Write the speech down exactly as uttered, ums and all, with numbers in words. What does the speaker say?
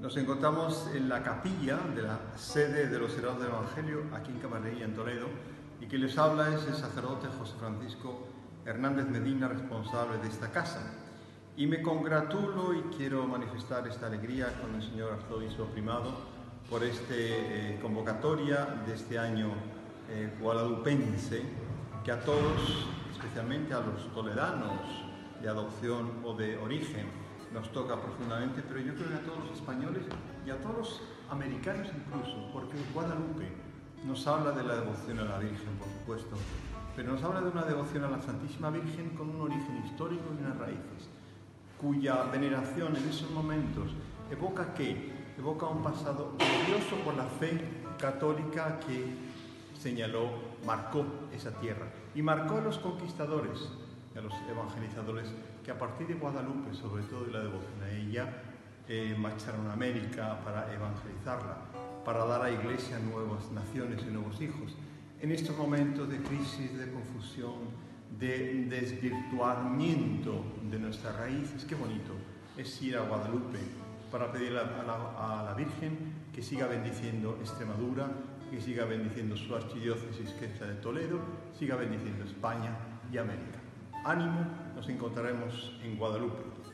Nos encontramos en la capilla de la sede de los Heraldos del Evangelio, aquí en Camarería, en Toledo, y quien les habla es el sacerdote José Francisco Hernández Medina, responsable de esta casa. Y me congratulo y quiero manifestar esta alegría con el señor arzobispo primado por esta eh, convocatoria de este año eh, guadalupense, que a todos, especialmente a los toledanos de adopción o de origen, nos toca profundamente, pero yo creo que a todos los españoles y a todos los americanos incluso, porque Guadalupe nos habla de la devoción a la Virgen, por supuesto, pero nos habla de una devoción a la Santísima Virgen con un origen histórico y unas raíces, cuya veneración en esos momentos evoca ¿qué? Evoca un pasado glorioso por la fe católica que señaló, marcó esa tierra y marcó a los conquistadores y a los evangelizadores que a partir de Guadalupe, sobre todo de la devoción a ella, eh, marcharon a América para evangelizarla, para dar a la Iglesia nuevas naciones y nuevos hijos. En estos momentos de crisis, de confusión, de desvirtuamiento de nuestras raíces, qué bonito es ir a Guadalupe para pedirle a la, a la Virgen que siga bendiciendo Extremadura, que siga bendiciendo su archidiócesis, que es la de Toledo, siga bendiciendo España y América. Ánimo, nos encontraremos en Guadalupe.